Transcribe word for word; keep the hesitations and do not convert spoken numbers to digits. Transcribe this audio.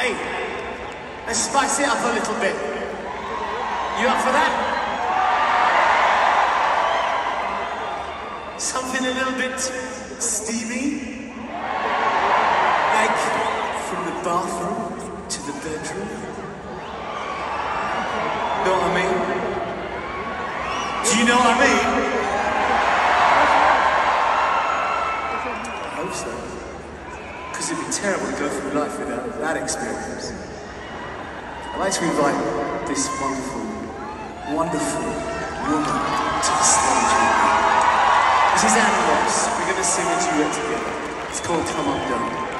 Hey, let's spice it up a little bit. You up for that? Something a little bit steamy? Like from the bathroom to the bedroom? Know what I mean? Do you know what I mean? I hope so. Because it'd be terrible to go through life without that experience. I'd like to invite this wonderful, wonderful woman to the stage with me. This is Anna Ross. We're going to sing a duet together. It's called Come Undone.